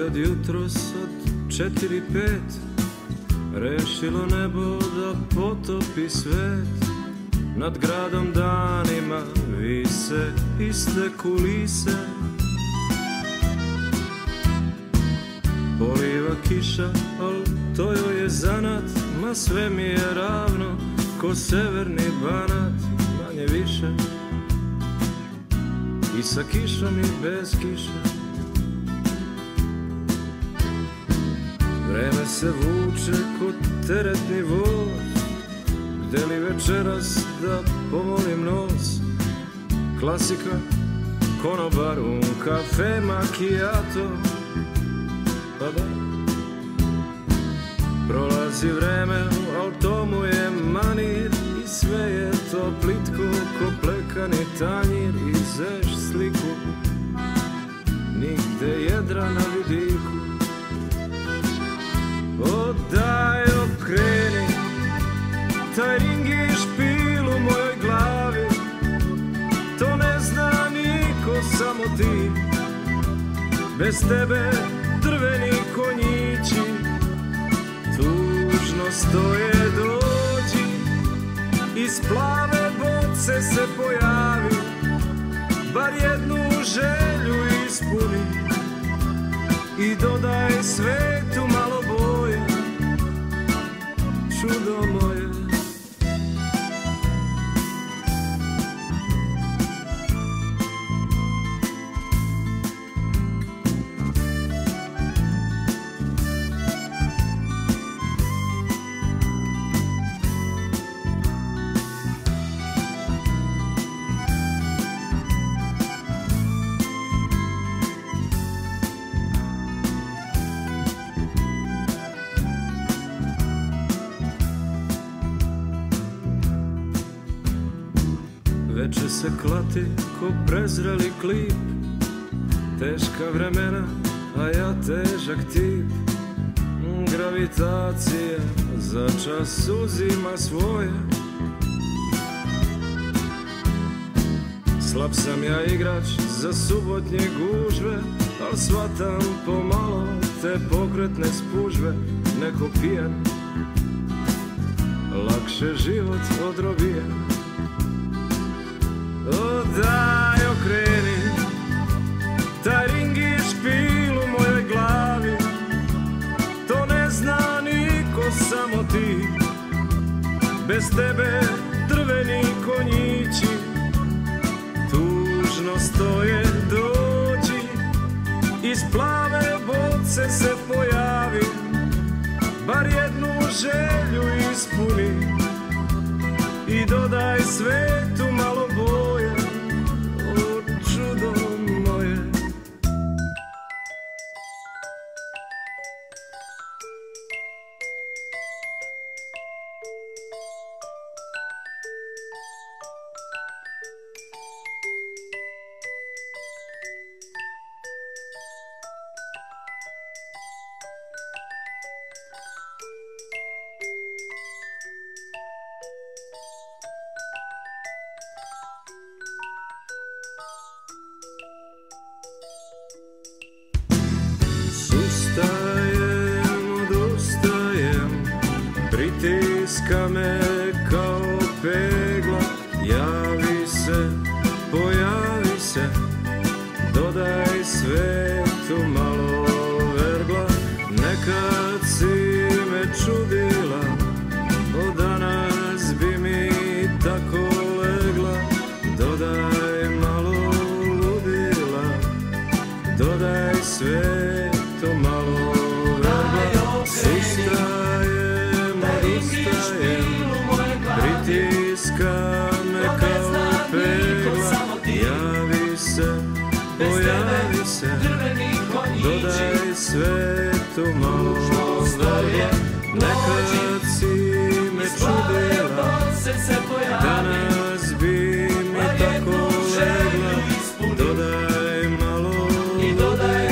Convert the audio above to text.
od jutros od 4-5 rešilo nebo da potopi svet. Nad gradom danima vise iste kulise. Poliva kiša, al to joj je zanat, ma sve mi je ravno ko severni Banat, manje više. I sa kišom i bez kiše. Vreme se vuče ko teretni voz, gde li večeras da pomolim nos. Klasika, konobar, un kafe, macchiato. Pa da, prolazi vreme, al to mu je manir. I sve je to plitko ko plekani tanjir. I zeš sliku, nigde jedra na vidiku. O daj okreni, taj ring i špil u mojoj glavi. To ne zna niko, samo ti. Bez tebe drveni konjići tužno stoje. Dođi, iz plave boce se pojavi, bar jednu želju ispuni i dodaj svetu malo boje, čudo moje. Veče se klati ko prezreli klip, teška vremena, a ja težak tip. Gravitacija za čas uzima svoje. Slab sam ja igrač za subotnje gužve, al shvatam pomalo te pokretne spužve. Neko pijan, lakše život odrobijen. O daj okreni, taj ring i špil u mojoj glavi. To ne zna niko, samo ti. Bez tebe drveni konjići tužno stoje. Dođi, iz plave boce se pojavi, bar jednu želju ispuni i dodaj svetu malo boje, o čudo moje. Pritiska me kao pegla, javi se, pojavi se, dodaj svetu malo vergla. Nekad si me čudila, od danas bi mi tako legla. Dodaj malo ludila, dodaj svetu malo vergla. Pritiska me kao pegla, javi se, pojavi se, dodaj svetu malo vergla. Nekad si me čudila, danas bi mi tako legla. Dodaj malo